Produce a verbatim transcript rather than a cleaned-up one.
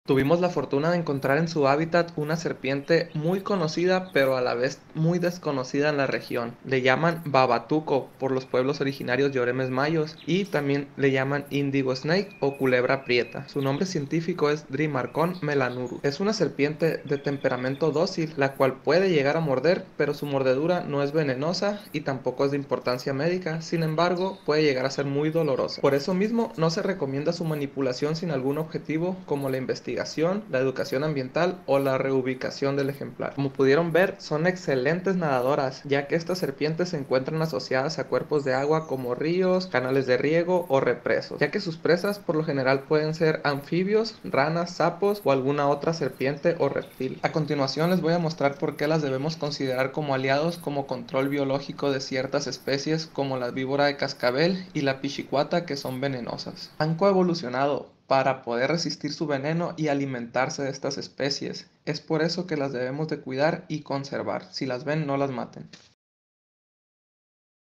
Tuvimos la fortuna de encontrar en su hábitat una serpiente muy conocida, pero a la vez muy desconocida en la región. Le llaman babatuco por los pueblos originarios Lloremes Mayos y también le llaman indigo snake o culebra prieta. Su nombre científico es Drimarcon melanurus. Es una serpiente de temperamento dócil, la cual puede llegar a morder, pero su mordedura no es venenosa y tampoco es de importancia médica. Sin embargo, puede llegar a ser muy dolorosa. Por eso mismo, no se recomienda su manipulación sin algún objetivo como la investigación, la educación ambiental o la reubicación del ejemplar. Como pudieron ver, son excelentes nadadoras, ya que estas serpientes se encuentran asociadas a cuerpos de agua como ríos, canales de riego o represos, ya que sus presas por lo general pueden ser anfibios, ranas, sapos o alguna otra serpiente o reptil. A continuación les voy a mostrar por qué las debemos considerar como aliados como control biológico de ciertas especies como la víbora de cascabel y la pichicuata, que son venenosas. Han coevolucionado para poder resistir su veneno y alimentarse de estas especies. Es por eso que las debemos de cuidar y conservar. Si las ven, no las maten.